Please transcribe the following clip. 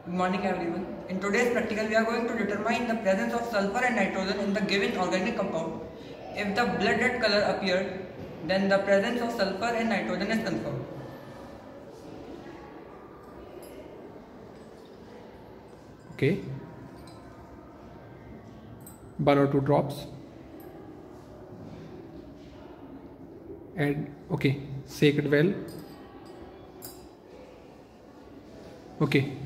Good morning everyone. In today's practical we are going to determine the presence of sulfur and nitrogen in the given organic compound. If the blood red color appeared, then the presence of sulfur and nitrogen is confirmed. Okay. 1 or 2 drops. And okay, shake it well. Okay.